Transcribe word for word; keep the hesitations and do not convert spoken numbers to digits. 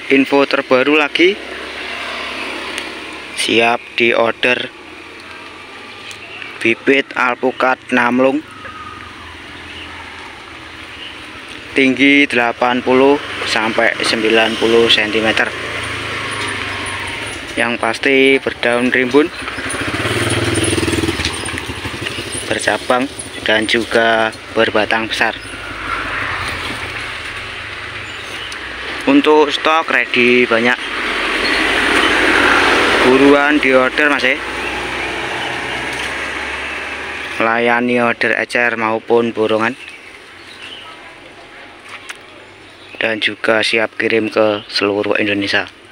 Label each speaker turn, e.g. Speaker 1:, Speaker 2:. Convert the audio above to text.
Speaker 1: info terbaru lagi, siap di order bibit alpukat namlung tinggi delapan puluh sampai sembilan puluh sentimeter, yang pasti berdaun rimbun, bercabang, dan juga berbatang besar. Untuk stok ready banyak, buruan di order mas ya. Melayani order ecer maupun borongan, dan juga siap kirim ke seluruh Indonesia.